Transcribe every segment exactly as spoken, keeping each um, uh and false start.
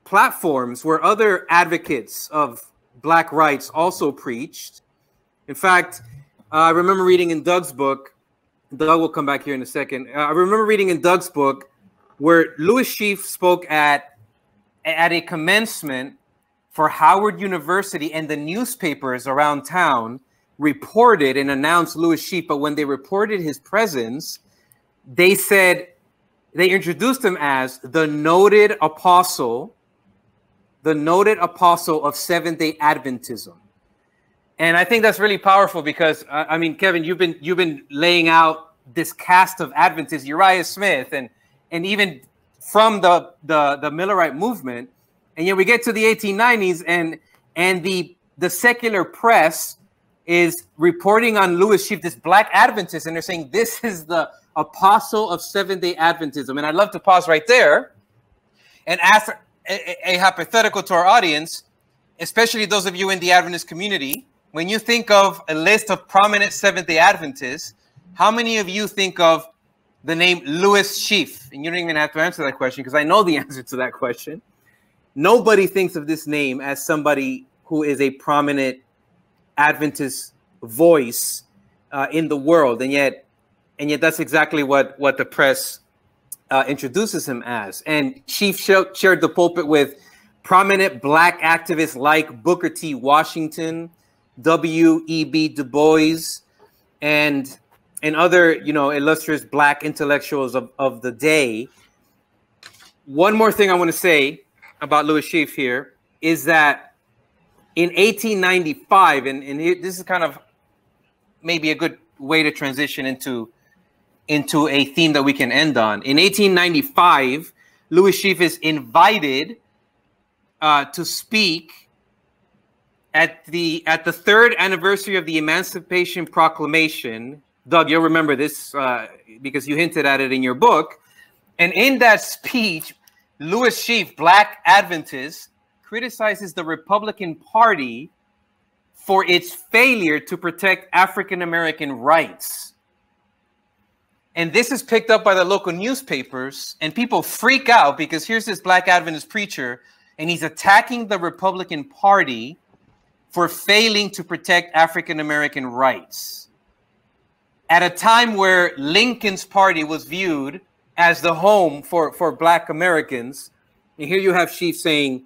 platforms where other advocates of Black rights also preached. In fact, uh, I remember reading in Doug's book, Doug will come back here in a second. Uh, I remember reading in Doug's book where Louis Schief spoke at, at a commencement for Howard University, and the newspapers around town reported and announced Louis Schief, but when they reported his presence, they said, they introduced him as the noted apostle, the noted apostle of Seventh-day Adventism. And I think that's really powerful because, uh, I mean, Kevin, you've been you've been laying out this cast of Adventists, Uriah Smith, and and even from the, the, the Millerite movement. And yet we get to the eighteen nineties, and and the, the secular press is reporting on Louis Schief, this Black Adventist, and they're saying this is the apostle of Seventh-day Adventism. And I'd love to pause right there and ask a, a hypothetical to our audience, especially those of you in the Adventist community. When you think of a list of prominent Seventh-day Adventists, how many of you think of the name Louis Schief? And you don't even have to answer that question because I know the answer to that question. Nobody thinks of this name as somebody who is a prominent Adventist voice uh, in the world, and yet, and yet that's exactly what what the press uh, introduces him as. And Schief shared the pulpit with prominent Black activists like Booker T. Washington, W E B Du Bois, and and other, you know, illustrious Black intellectuals of, of the day. One more thing I want to say about Louis Schief here is that in eighteen ninety-five, and, and this is kind of maybe a good way to transition into, into a theme that we can end on. In eighteen ninety-five, Louis Schief is invited uh, to speak at the at the third anniversary of the Emancipation Proclamation. Doug, you'll remember this uh, because you hinted at it in your book. And in that speech, Louis Schief, Black Adventist, criticizes the Republican Party for its failure to protect African-American rights. And this is picked up by the local newspapers, and people freak out because here's this Black Adventist preacher, and he's attacking the Republican Party for failing to protect African-American rights. At a time where Lincoln's party was viewed as the home for, for Black Americans, and here you have Schief saying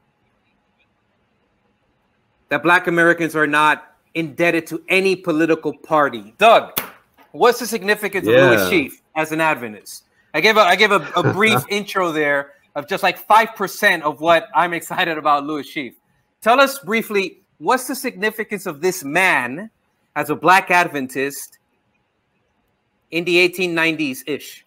that Black Americans are not indebted to any political party. Doug, what's the significance yeah. of Louis Schief as an Adventist? I gave a, I gave a, a brief intro there of just like five percent of what I'm excited about Louis Schief. Tell us briefly, what's the significance of this man as a Black Adventist in the eighteen nineties-ish?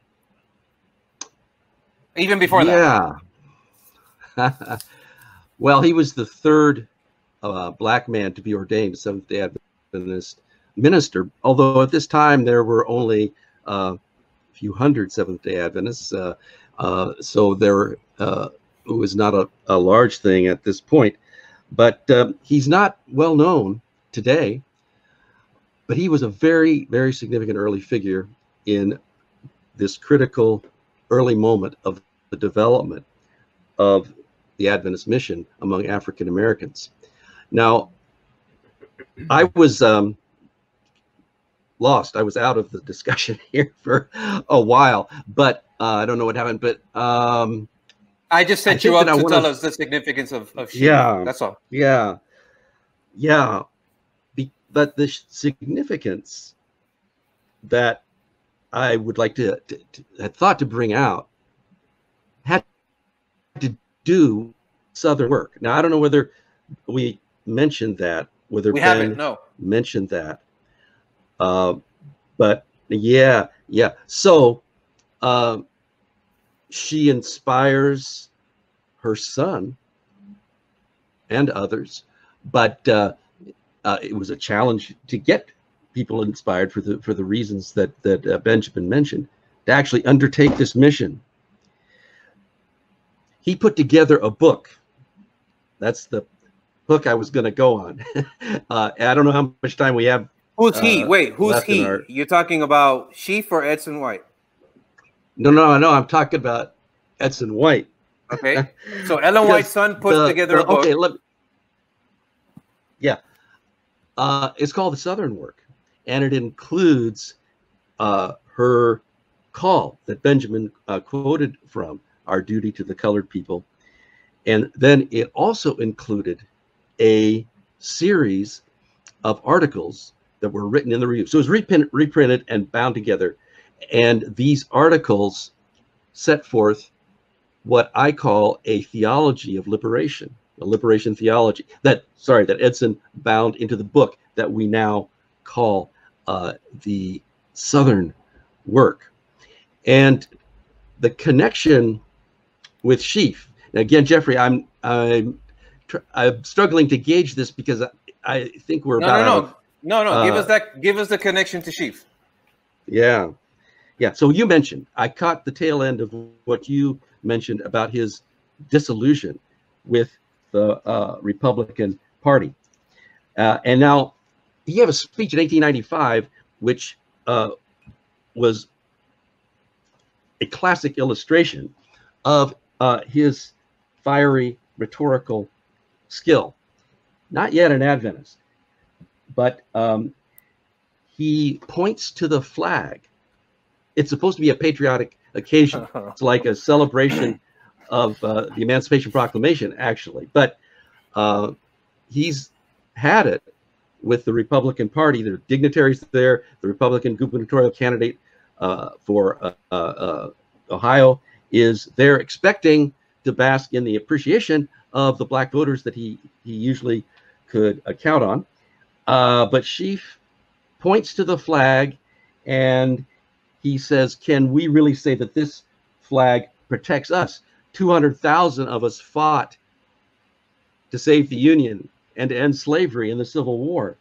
Even before that. Yeah. Well, he was the third uh, Black man to be ordained Seventh-day Adventist minister, although at this time there were only uh, a few hundred Seventh-day Adventists, uh, uh, so there uh, it was not a, a large thing at this point. But um, he's not well known today, but he was a very, very significant early figure in this critical early moment of the development of the Adventist mission among African Americans. Now, I was um, lost. I was out of the discussion here for a while, but uh, I don't know what happened. But um, I just set I you up to tell us the significance of, of Schief. Yeah, that's all. Yeah, yeah. Be, but the significance that I would like to, to, to had thought to bring out had to do Southern work. Now, I don't know whether we mentioned that, whether we Ben haven't, no. mentioned that. Uh, but yeah, yeah. So uh, she inspires her son and others, but uh, uh, it was a challenge to get people inspired for the for the reasons that that uh, Benjamin mentioned, to actually undertake this mission. He put together a book. That's the hook I was going to go on. uh, I don't know how much time we have. Who's he? Uh, Wait, who's he? Our... You're talking about Schief or Edson White? No, no, no. I'm talking about Edson White. Okay. So Ellen White's son puts the, together the, a book. Okay, let, yeah. Uh, it's called The Southern Work, and it includes uh, her call that Benjamin uh, quoted from, Our Duty to the Colored People. And then it also included a series of articles that were written in the review. So it was reprint, reprinted and bound together. And these articles set forth what I call a theology of liberation, a liberation theology that, sorry, that Edson bound into the book that we now call uh, the Southern Work. And the connection with Sheaf. Now, again, Jeffrey, I'm I'm I'm struggling to gauge this because I, I think we're no, about no, no, of, no, no. uh, give us that. Give us the connection to Sheaf. Yeah, yeah. So you mentioned, I caught the tail end of what you mentioned about his disillusion with the uh, Republican Party, uh, and now he gave a speech in eighteen ninety-five, which uh, was a classic illustration of uh, his fiery rhetorical skill. Not yet an Adventist, but um, he points to the flag. It's supposed to be a patriotic occasion. It's like a celebration of uh, the Emancipation Proclamation, actually. But uh, he's had it with the Republican Party. There are dignitaries there. The Republican gubernatorial candidate uh, for uh, uh, Ohio is there expecting to bask in the appreciation of the black voters that he, he usually could uh, count on. Uh, but Sheaf points to the flag and he says, can we really say that this flag protects us? two hundred thousand of us fought to save the Union and to end slavery in the Civil War.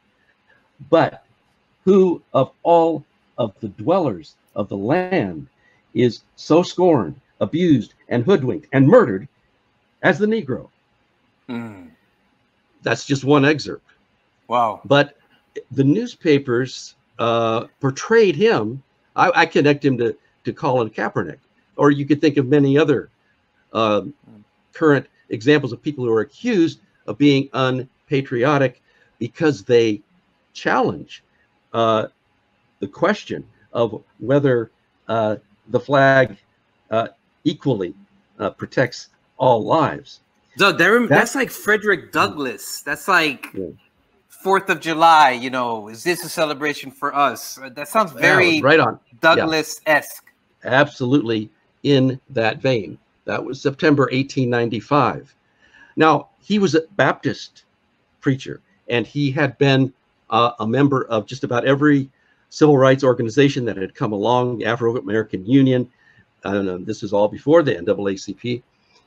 But who of all of the dwellers of the land is so scorned, abused, and hoodwinked and murdered as the Negro? Mm. That's just one excerpt. Wow. But the newspapers uh, portrayed him, I, I connect him to, to Colin Kaepernick, or you could think of many other uh, current examples of people who are accused of being unpatriotic because they challenge uh, the question of whether uh, the flag uh, equally uh, protects all lives. Doug, that rem- that's, that's like Frederick Douglass. That's like yeah. Fourth of July. You know, is this a celebration for us? That sounds very yeah, right on Douglass-esque. Yeah. Absolutely in that vein. That was September eighteen ninety-five. Now, he was a Baptist preacher, and he had been uh, a member of just about every civil rights organization that had come along, the Afro-American Union. Uh, this is all before the N double A C P.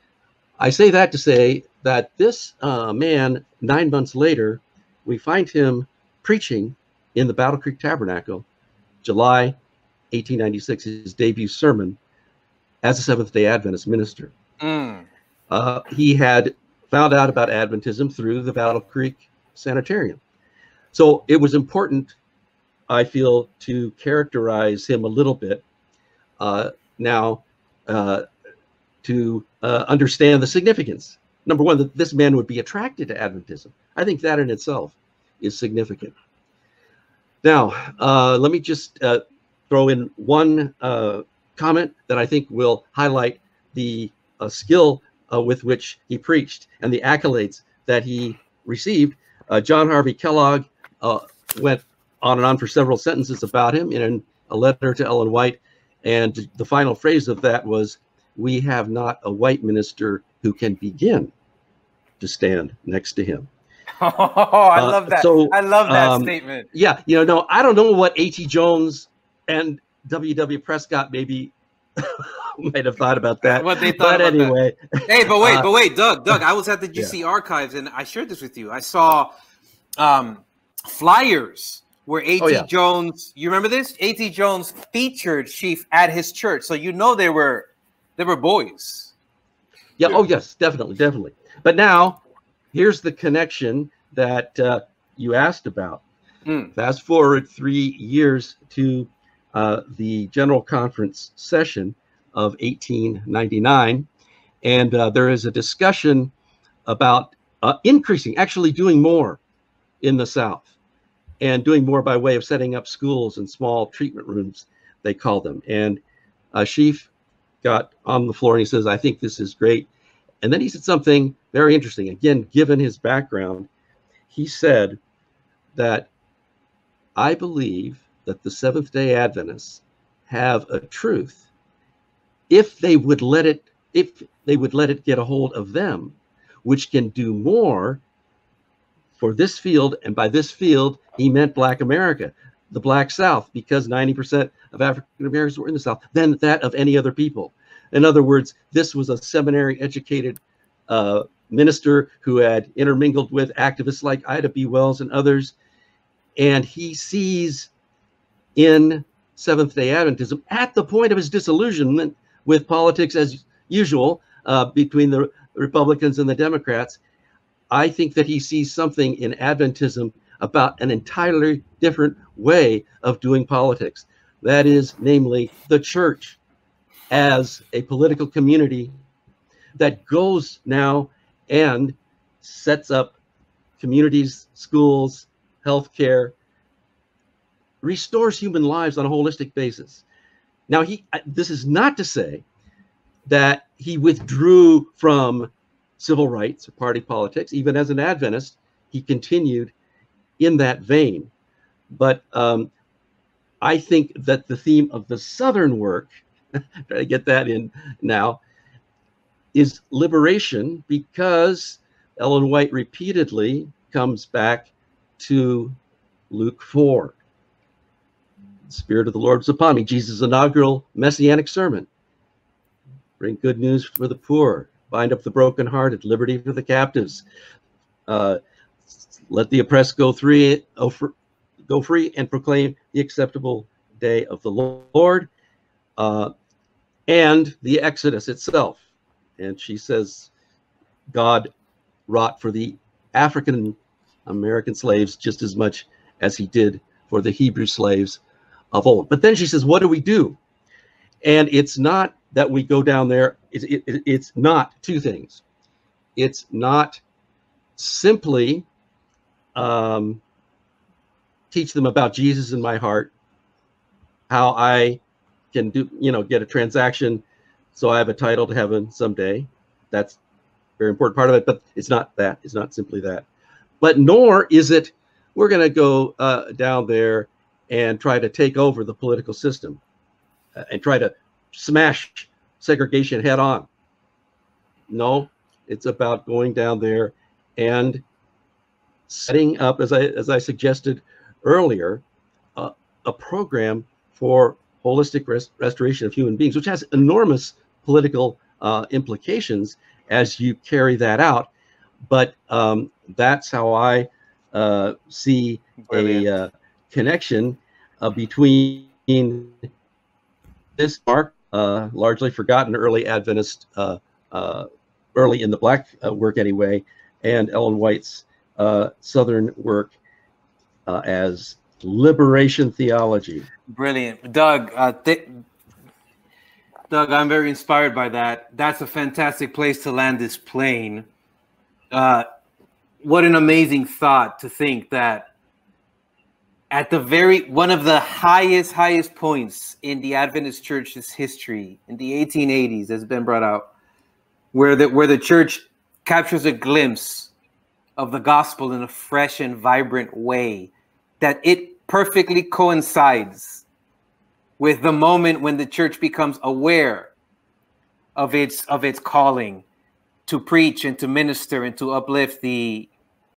I say that to say that this uh, man, nine months later, we find him preaching in the Battle Creek Tabernacle, July eighteen ninety-six, his debut sermon as a Seventh-day Adventist minister. Mm. Uh, he had found out about Adventism through the Battle Creek Sanitarium. So it was important, I feel, to characterize him a little bit uh, now uh, to uh, understand the significance. Number one, that this man would be attracted to Adventism. I think that in itself is significant. Now, uh, let me just uh, throw in one uh, comment that I think will highlight the uh, skill uh, with which he preached and the accolades that he received. Uh, John Harvey Kellogg uh, went on and on for several sentences about him in a letter to Ellen White, and the final phrase of that was, "We have not a white minister who can begin to stand next to him." Oh, I uh, love that. So, I love that um, statement. Yeah, you know, no, I don't know what A T Jones and W W Prescott maybe might have thought about that. What they thought but about anyway. That. Hey, but wait, uh, but wait, Doug, Doug, I was at the G C yeah. archives and I shared this with you. I saw um, flyers where A T Oh, yeah. Jones, you remember this? A T Jones featured Sheaf at his church. So you know they were they were boys. Yeah, yeah. Oh yes, definitely, definitely. But now here's the connection that uh, you asked about. Mm. Fast forward three years to uh, the General Conference session of eighteen ninety-nine, And uh, there is a discussion about uh, increasing, actually doing more in the South, and doing more by way of setting up schools and small treatment rooms, they call them. And uh, Schief got on the floor and he says, I think this is great. And then he said something very interesting. Again, given his background, he said that I believe that the Seventh-day Adventists have a truth if they would let it, if they would let it get a hold of them, which can do more for this field. And by this field, he meant Black America, the Black South, because ninety percent of African Americans were in the South, than that of any other people. In other words, this was a seminary educated uh, minister who had intermingled with activists like Ida B. Wells and others. And he sees in Seventh-day Adventism, at the point of his disillusionment with politics as usual uh, between the Republicans and the Democrats, I think that he sees something in Adventism about an entirely different way of doing politics. That is, namely, the church as a political community that goes now and sets up communities, schools, healthcare, restores human lives on a holistic basis. Now, he, this is not to say that he withdrew from civil rights or party politics. Even as an Adventist, he continued in that vein. But um, I think that the theme of the Southern work, try to get that in now, is liberation, because Ellen White repeatedly comes back to Luke four. The Spirit of the Lord was upon me, Jesus' inaugural messianic sermon. Bring good news for the poor, bind up the brokenhearted, liberty for the captives. Uh, let the oppressed go free, go free and proclaim the acceptable day of the Lord. Uh, and the Exodus itself. And she says God wrought for the African American slaves just as much as he did for the Hebrew slaves of old. But then she says, what do we do? And it's not that we go down there. It's, it, it's not two things. It's not simply um, teach them about Jesus in my heart, how I can do, you know, get a transaction so I have a title to heaven someday. That's a very important part of it, but it's not that. It's not simply that. But nor is it, we're going to go uh, down there and try to take over the political system uh, and try to smash segregation head on. No, it's about going down there and setting up, as I, as I suggested earlier, uh, a program for holistic rest restoration of human beings, which has enormous political uh, implications as you carry that out. But um, that's how I uh, see Brilliant. a uh, connection uh, between this mark, uh, largely forgotten early Adventist, uh, uh, early in the Black uh, work anyway, and Ellen White's uh, Southern work uh, as liberation theology. Brilliant. Doug, uh, th Doug, I'm very inspired by that. That's a fantastic place to land this plane. Uh, what an amazing thought to think that at the very, one of the highest, highest points in the Adventist Church's history, in the eighteen eighties, has been brought out, where the, where the church captures a glimpse of the gospel in a fresh and vibrant way, that it perfectly coincides with the moment when the church becomes aware of its of its calling to preach and to minister and to uplift the